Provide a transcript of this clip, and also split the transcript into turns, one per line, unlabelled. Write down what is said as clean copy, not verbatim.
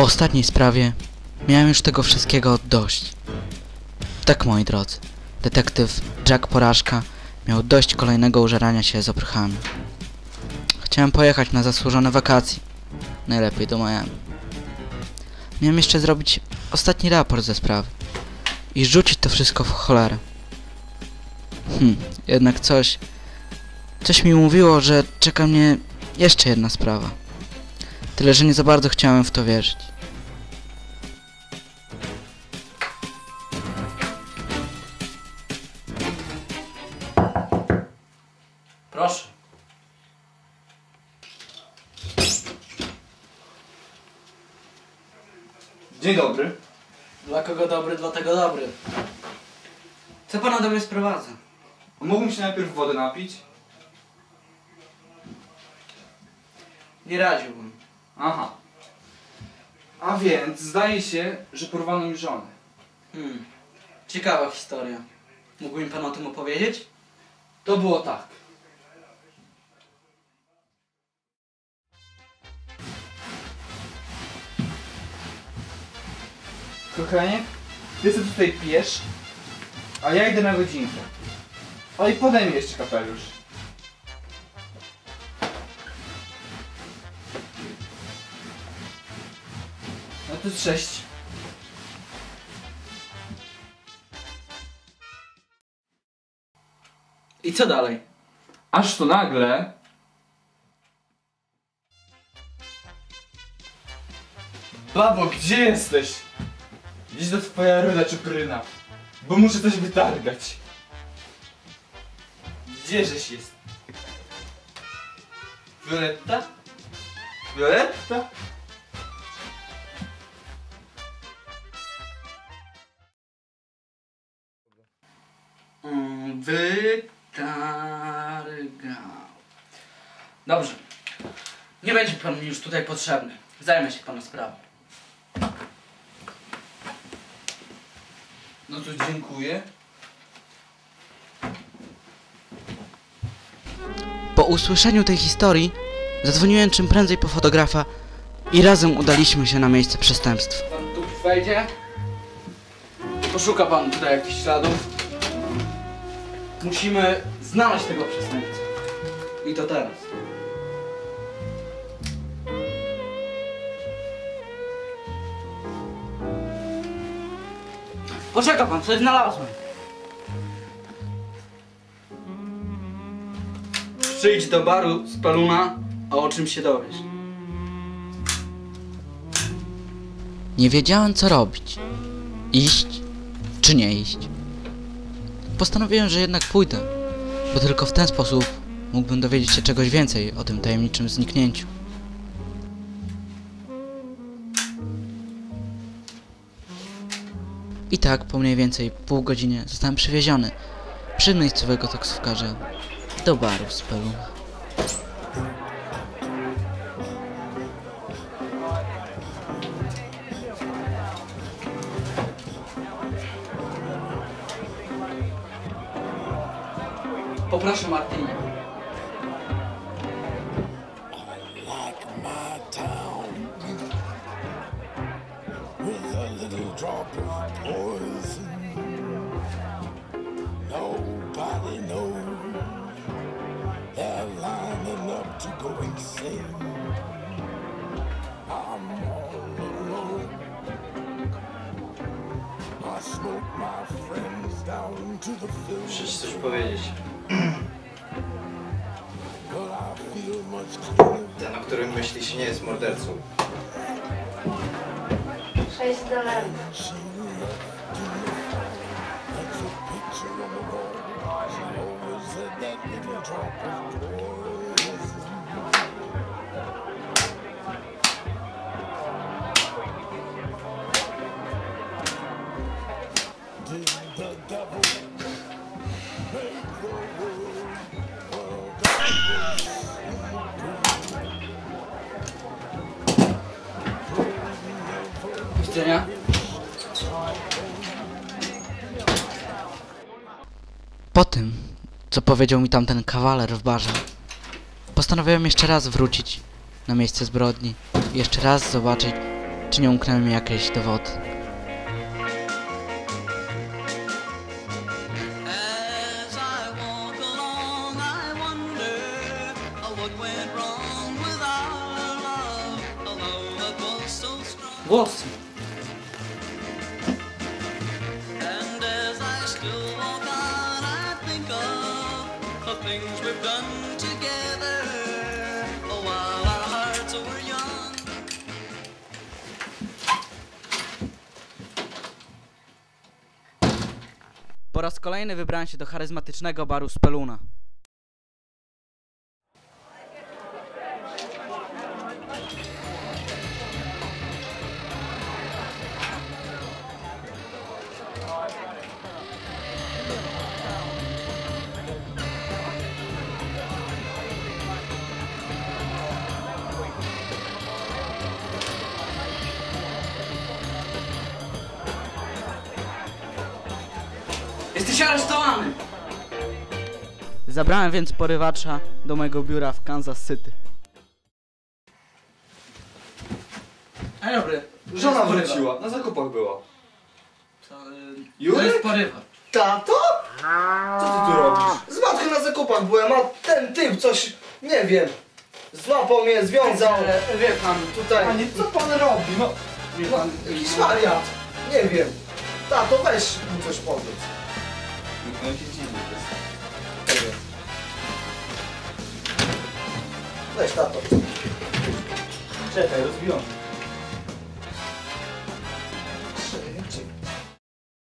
ostatniej sprawie miałem już tego wszystkiego dość. Tak, moi drodzy, detektyw Jack Porażka miał dość kolejnego użerania się z oprychami. Chciałem pojechać na zasłużone wakacje, najlepiej do Miami. Miałem jeszcze zrobić ostatni raport ze sprawy i rzucić to wszystko w cholerę. Jednak coś mi mówiło, że czeka mnie jeszcze jedna sprawa. Tyle, że nie za bardzo chciałem w to wierzyć. Proszę.
Dzień dobry.
Dla kogo dobry, dla tego dobry. Co pana do mnie sprowadza?
A mógłbym się najpierw wody napić?
Nie radziłbym.
Aha. A więc zdaje się, że porwano mi żonę.
Ciekawa historia. Mógłby mi pan o tym opowiedzieć?
To było tak. Kochanie, ty sobie tutaj pijesz, a ja idę na godzinkę. O, i podaj mi jeszcze kapelusz. No to cześć.
I co dalej?
Aż tu nagle... Babo, gdzie jesteś? Gdzieś do twoja ruda czupryna, bo muszę coś wytargać. Gdzieżeś jest? Violetta? Violetta?
Wytargał. Dobrze. Nie będzie pan mi już tutaj potrzebny. Zajmę się pana sprawą.
No to dziękuję.
Po usłyszeniu tej historii zadzwoniłem czym prędzej po fotografa i razem udaliśmy się na miejsce przestępstwa. Pan tu wejdzie. Poszuka pan tutaj jakichś śladów. Musimy znaleźć tego przestępcę. I to teraz. Poczeka pan, coś znalazłem. Przyjdź do baru z Paluna, a o czym się dowiesz. Nie wiedziałem, co robić. Iść czy nie iść. Postanowiłem, że jednak pójdę, bo tylko w ten sposób mógłbym dowiedzieć się czegoś więcej o tym tajemniczym zniknięciu. I tak po mniej więcej pół godziny zostałem przywieziony przez miejscowego taksówkarza do baru z Paluna. Poproszę Martynie.
Like my town with a little drop of poison. Nobody knows they're lining up to go insane. I'm all alone. I smoke my friends down to the film.
Muszę ci coś powiedzieć.
But I feel much cleaner.
Ten, o którym myślisz, nie jest mordercą.
$6.
That's a picture on the wall. She always said that little drop of poison. Did the devil make the world?
Do widzenia. Po tym, co powiedział mi tamten kawaler w barze, postanowiłem jeszcze raz wrócić na miejsce zbrodni i jeszcze raz zobaczyć, czy nie umknęły mi jakieś dowody.
As I walk along, I wonder what went wrong with our love, a love that was so strong.
Włosy.
And as I still walk on, I think of things we've done together, while our hearts were young.
Po raz kolejny wybrałem się do charyzmatycznego baru Speluna.
Jesteś aresztowany!
Zabrałem więc porywacza do mojego biura w Kansas City.
Dzień dobry.
Żona
To jest porywacz.
wróciła, na zakupach była.
To,
Jurek?
to jest porywacz.
Tato? Co ty tu robisz? Z matką na zakupach byłem, a ten typ coś, nie wiem, złapał mnie, związał.
Wie pan,
Tutaj.
Panie, co pan robi? No, wie
No,
pan,
jakiś wariat. Nie wiem. Tato, weź mu coś powiedz.
No, jakiś dziwny jest.
Weź, tato.
Czekaj, rozbiłem.